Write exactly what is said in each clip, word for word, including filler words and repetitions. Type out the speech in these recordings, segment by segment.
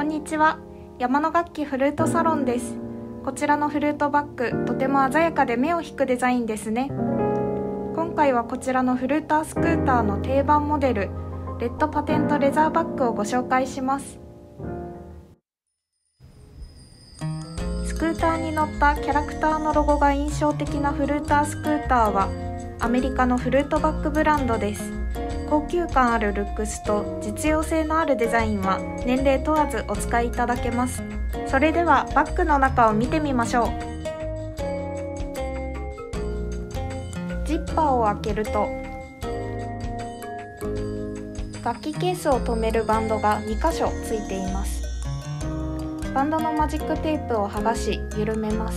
んにちは。山の楽器フルートサロンです。こちらのフルートバッグ、とても鮮やかで目を引くデザインですね。今回はこちらのフルータースクーターの定番モデル、レッドパテントレザーバッグをご紹介します。スクーターに乗ったキャラクターのロゴが印象的なフルータースクーターは、アメリカのフルートバッグブランドです。高級感あるルックスと実用性のあるデザインは年齢問わずお使いいただけます。それではバッグの中を見てみましょう。ジッパーを開けると楽器ケースを留めるバンドがにかしょついています。バンドのマジックテープを剥がし緩めます。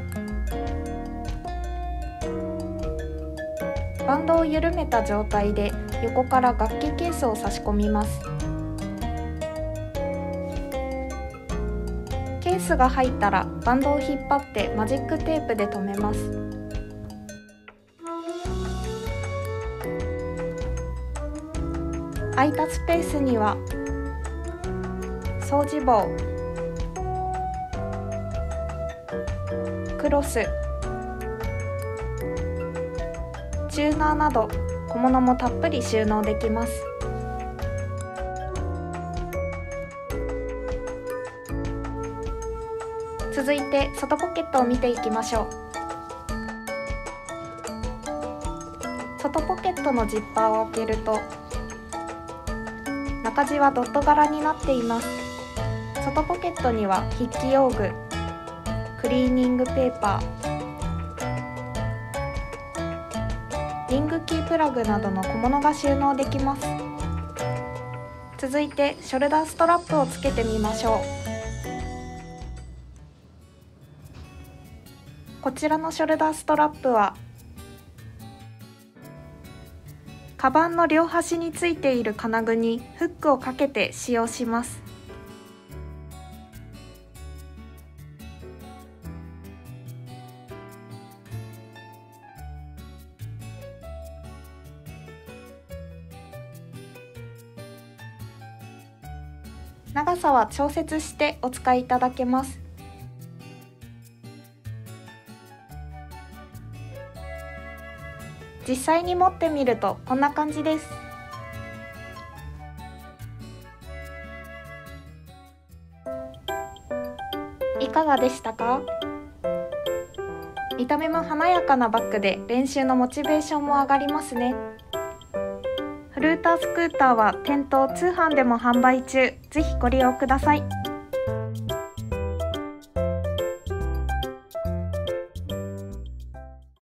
バンドを緩めた状態で横から楽器ケースを差し込みます。ケースが入ったらバンドを引っ張ってマジックテープで留めます。空いたスペースには掃除棒、クロス、チューナーなど小物もたっぷり収納できます。続いて外ポケットを見ていきましょう。外ポケットのジッパーを開けると中地はドット柄になっています。外ポケットには筆記用具、クリーニングペーパー、リングキープラグなどの小物が収納できます。続いてショルダーストラップをつけてみましょう。こちらのショルダーストラップはカバンの両端についている金具にフックをかけて使用します。長さは調節してお使いいただけます。実際に持ってみるとこんな感じです。いかがでしたか？見た目も華やかなバッグで練習のモチベーションも上がりますね。フルータースクーターは店頭通販でも販売中。ぜひご利用ください。